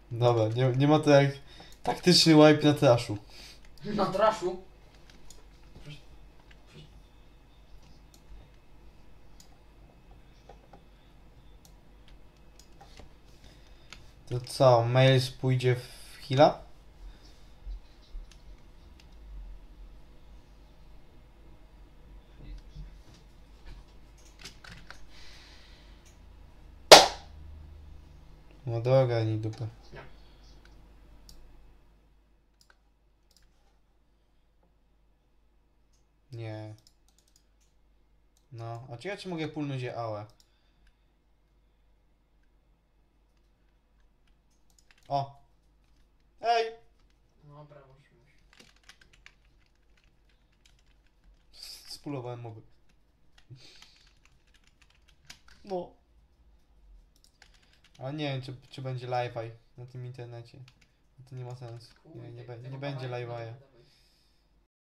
Dobra, nie ma to jak taktyczny wipe na trashu. Na traszu? To co, Mails pójdzie w heala? No droga, nie dupę. Nie. Nie. No, a ciekawe czy mogę pulnąć je AOE. O! Ej! Dobra, musi. Spulowałem moby. No. Ale nie wiem, czy będzie live'aj na tym internecie. To nie ma sensu. Nie, nie będzie live'a.